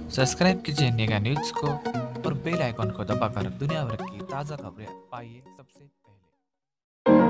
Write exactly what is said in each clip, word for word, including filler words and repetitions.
Subscribe कीजिए नेगा news को और बेल आइकॉन को दबाकर दुनिया भर की ताज़ा खबरें पाइए सबसे पहले।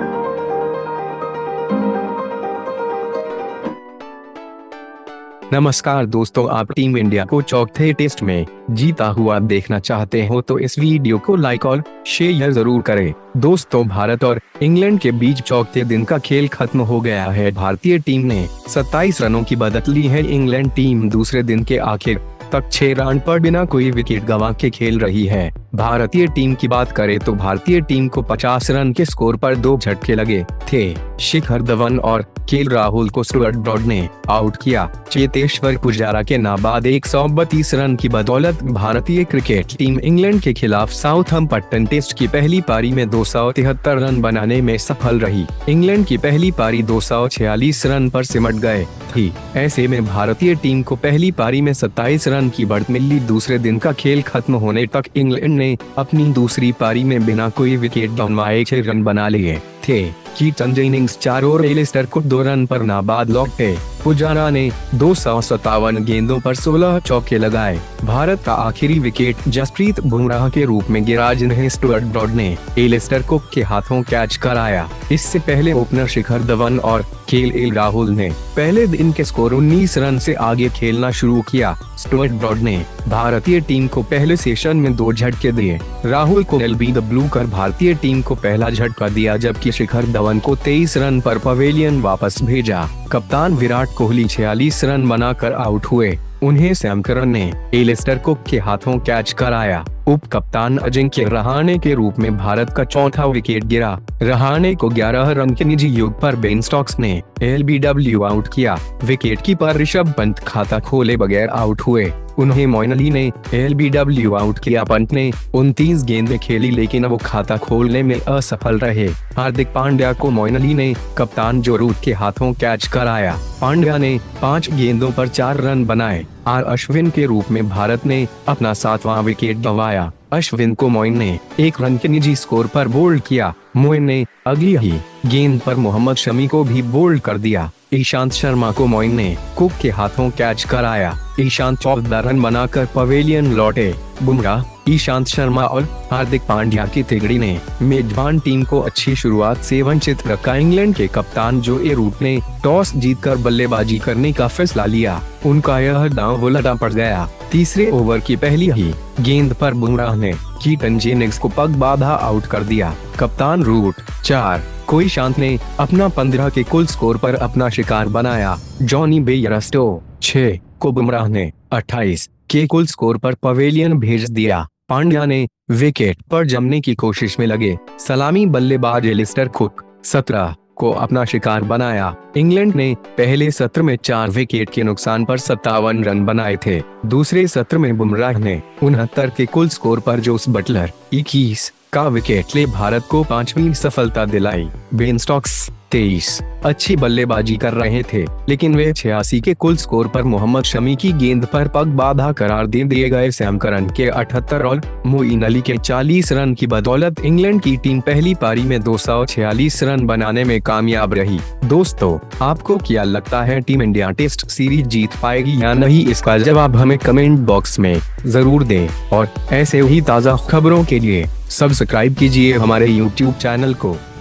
नमस्कार दोस्तों, आप टीम इंडिया को चौथे टेस्ट में जीता हुआ देखना चाहते हो तो इस वीडियो को लाइक और शेयर जरूर करें। दोस्तों, भारत और इंग्लैंड के बीच चौथे दिन का खेल खत्म हो गया है। भारतीय टीम ने सत्ताईस रनों की बढ़त ली है। इंग्लैंड टीम दूसरे दिन के आखिर तक छह रन पर बिना कोई विकेट गंवा के खेल रही है। भारतीय टीम की बात करें तो भारतीय टीम को पचास रन के स्कोर पर दो झटके लगे थे। शिखर धवन और के एल राहुल को स्टुअर्ट ब्रॉड ने आउट किया। चेतेश्वर पुजारा के नाबाद एक सौ बत्तीस रन की बदौलत भारतीय क्रिकेट टीम इंग्लैंड के खिलाफ साउथहैम्पटन टेस्ट की पहली पारी में दो सौ तिहत्तर रन बनाने में सफल रही। इंग्लैंड की पहली पारी दो सौ छियालीस रन पर सिमट गए थी। ऐसे में भारतीय टीम को पहली पारी में सत्ताईस रन की बढ़त मिली। दूसरे दिन का खेल खत्म होने तक इंग्लैंड ने अपनी दूसरी पारी में बिना कोई विकेट गंवाए छह रन बना लिए थे। की चंद इनिंग्स चार और एलिस्टर को दो रन पर नाबाद लौटे। पुजारा ने दो सौ सत्तावन गेंदों पर सोलह चौके लगाए। भारत का आखिरी विकेट जसप्रीत बुमराह के रूप में गिरा, जिन्हें स्टुअर्ट ब्रॉड ने एलिस्टर कुक के हाथों कैच कराया। इससे पहले ओपनर शिखर धवन और के एल राहुल ने पहले दिन के स्कोर उन्नीस रन से आगे खेलना शुरू किया। स्टुअर्ट ब्रॉड ने भारतीय टीम को पहले सेशन में दो झटके दिए। राहुल को एल बी डब्ल्यू कर भारतीय टीम को पहला झटका दिया, जबकि शिखर धवन को तेईस रन पर पवेलियन वापस भेजा। कप्तान विराट कोहली छियालीस रन बनाकर आउट हुए। उन्हें सैम करन ने एलिस्टर कुक के हाथों कैच कराया। उप कप्तान अजिंक्य रहाणे के रूप में भारत का चौथा विकेट गिरा। रहाणे को ग्यारह रन के निजी योग पर बेन स्टोक्स ने एल बी डब्ल्यू आउट किया। विकेट कीपर ऋषभ पंत खाता खोले बगैर आउट हुए। उन्हें मोइन अली ने एल बी डब्ल्यू आउट किया। पंत ने उनतीस गेंदें खेली, लेकिन वो खाता खोलने में असफल रहे। हार्दिक पांड्या को मोइन अली ने कप्तान जो रूट के हाथों कैच कराया। पांड्या ने पाँच गेंदों पर चार रन बनाए। आर अश्विन के रूप में भारत ने अपना सातवां विकेट गंवाया। अश्विन को मोइन ने एक रन के निजी स्कोर पर बोल्ड किया। मोइन ने अगली ही गेंद पर मोहम्मद शमी को भी बोल्ड कर दिया। ईशांत शर्मा को मोइन ने कुक के हाथों कैच कराया। ईशांत चौदह रन बनाकर पवेलियन लौटे। बुमराह, ईशांत शर्मा और हार्दिक पांड्या की तिगड़ी ने मेजबान टीम को अच्छी शुरुआत से वंचित रखा। इंग्लैंड के कप्तान जो रूट ने टॉस जीतकर बल्लेबाजी करने का फैसला लिया। उनका यह दांव उलटा पड़ गया। तीसरे ओवर की पहली ही गेंद पर बुमराह ने कीटन जेनिंग्स को पग बाधा आउट कर दिया। कप्तान रूट चार को ईशांत ने अपना पंद्रह के कुल स्कोर पर अपना शिकार बनाया। जॉनी बेयरस्टो छह को बुमराह ने अट्ठाईस के कुल स्कोर पर पवेलियन भेज दिया। पांड्या ने विकेट पर जमने की कोशिश में लगे सलामी बल्लेबाज एलिस्टर कुक सत्रह को अपना शिकार बनाया। इंग्लैंड ने पहले सत्र में चार विकेट के नुकसान पर सत्तावन रन बनाए थे। दूसरे सत्र में बुमराह ने उनहत्तर के कुल स्कोर पर जोस बटलर इक्कीस का विकेट ले भारत को पांचवी सफलता दिलाई। बेन स्टोक्स तेईस अच्छी बल्लेबाजी कर रहे थे, लेकिन वे छियासी के कुल स्कोर पर मोहम्मद शमी की गेंद पर पग बाधा करार दे दिए गए। सैम करन के अठहत्तर और मोइन अली के चालीस रन की बदौलत इंग्लैंड की टीम पहली पारी में दो सौ छियालीस रन बनाने में कामयाब रही। दोस्तों, आपको क्या लगता है, टीम इंडिया टेस्ट सीरीज जीत पाएगी या नहीं? इसका जवाब हमें कमेंट बॉक्स में जरूर दें और ऐसे ही ताज़ा खबरों के लिए सब्सक्राइब कीजिए हमारे यूट्यूब चैनल को।